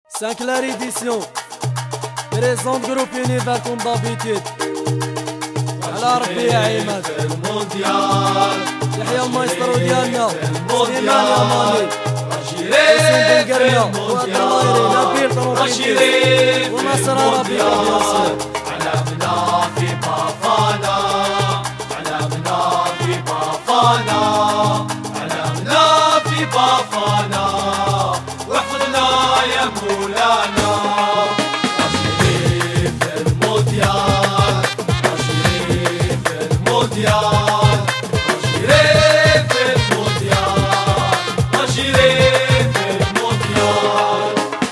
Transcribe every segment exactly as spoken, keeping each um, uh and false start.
cinq la édition présente groupe Univers comme d'habitude. على ربي يا عماد يحيى المايسترو ديالنا سليمان يا مالي حسين بن قرنة والطايري نبيل طروبيتيس وناصر عربي علمنا في بافانا علمنا في بافانا علمنا في بافانا واحفظنا يا مولانا رشيدين في المونديال رشيدين في المونديال رشيدين في المونديال رشيدين في المونديال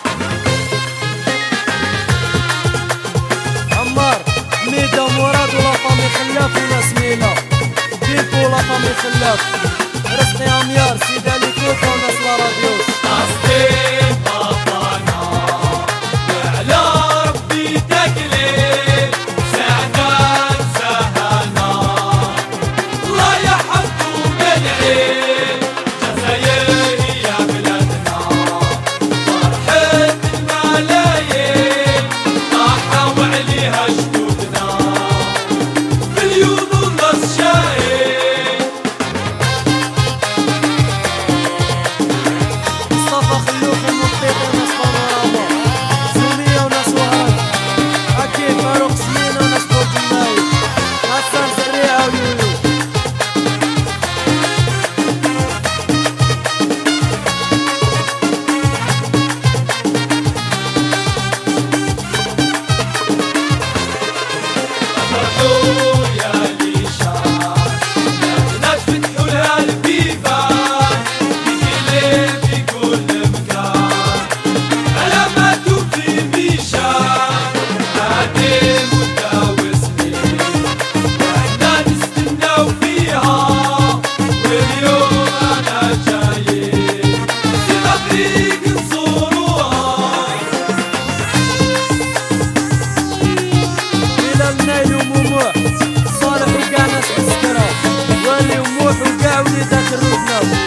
عمار حميدة مراد ولا فامي خلاف وناس مينا بيكو ولا فامي خلاف رزقي عميار سيدي علي كوكا وناس لا راديوس قصدي بابانا وعلى ربي تكليف سعدان سهانا الله يحفظه من عين جزاير يا بلادنا فرحة الملايين طاحوا عليها جدودنا مليون ونص شاهين مصطفى خلوف المطيق وناس بانوراما سمية وناس وهران حكيم فاروق سمينة وناس بوك النايف حسن سريعة ويولو فرحوا يا ليشان يا بنات فتحوا لها البيبان بكلام في كل مكان علامات في ميشان هادي مدة وسنين احنا نستناو فيها واليوم انا جايين في طريق نزوروها إلى النيل وموموح صالح وكاع ناس عسكرة والي وموح وكاع وليدات الركنة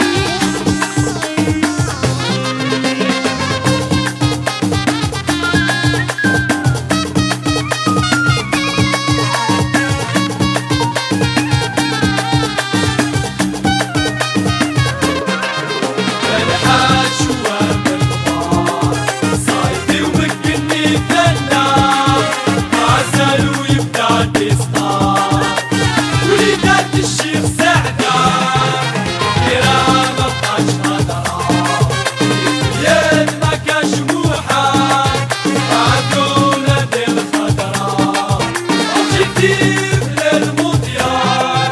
الحاج شوام الغبار صايدي ومكني فنان ما زالوا يبدا تسطار وليدات الشيخ سعدان كرام بقاش هدران اليد ما كاش موحان عدونا دي الخضران اوبجيكتيف للمونديال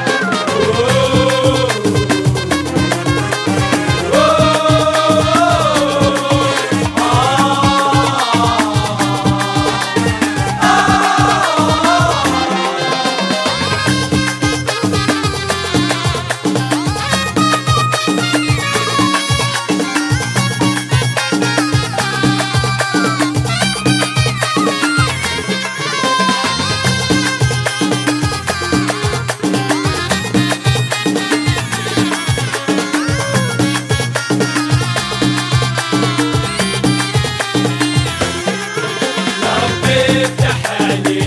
ربي افتح علينا